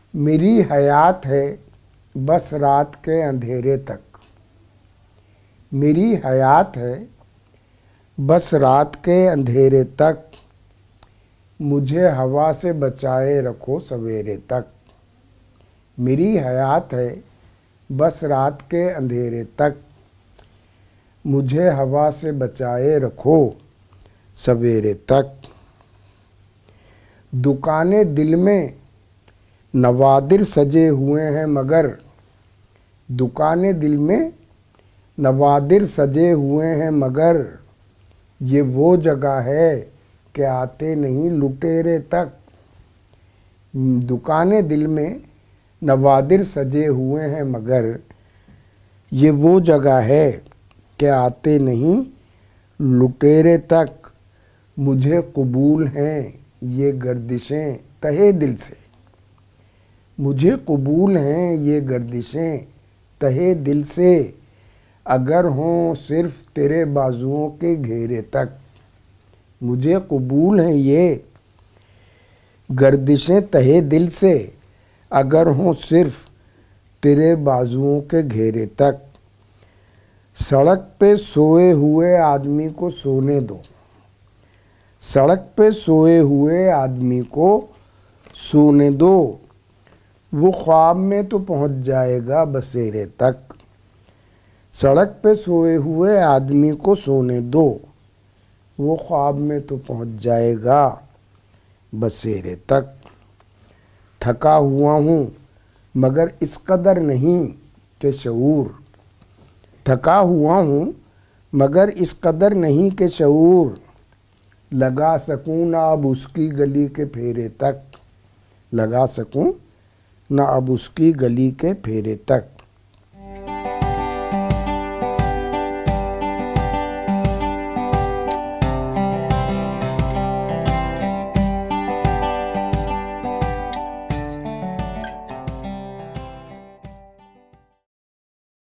मेरी हयात है बस रात के अंधेरे तक। मेरी हयात है बस रात के अंधेरे तक। मुझे हवा से बचाए रखो सवेरे तक। मेरी हयात है बस रात के अंधेरे तक। मुझे हवा से बचाए रखो सवेरे तक। दुकानें दिल में नवादिर सजे हुए हैं मगर, दुकानें दिल में नवादिर सजे हुए हैं मगर, ये वो जगह है कि आते नहीं लुटेरे तक। दुकानें दिल में नवादिर सजे हुए हैं मगर, ये वो जगह है कि आते नहीं लुटेरे तक। मुझे कबूल हैं ये गर्दिशें तहे दिल से। मुझे कबूल हैं ये गर्दिशें तहे दिल से, अगर हों सिर्फ तेरे बाजुओं के घेरे तक। मुझे कबूल हैं ये गर्दिशें तहे दिल से, अगर हों सिर्फ तेरे बाजुओं के घेरे तक। सड़क पे सोए हुए आदमी को सोने दो। सड़क पे सोए हुए आदमी को सोने दो। वो ख्वाब में तो पहुंच जाएगा बसेरे तक। सड़क पे सोए हुए आदमी को सोने दो। वो ख्वाब में तो पहुंच जाएगा बसेरे तक। थका हुआ हूँ मगर इस कदर नहीं कि शऊर। थका हुआ हूँ मगर इस कदर नहीं कि शऊर, लगा सकूँ ना अब उसकी गली के फेरे तक। लगा सकूँ ना अब उसकी गली के फेरे तक।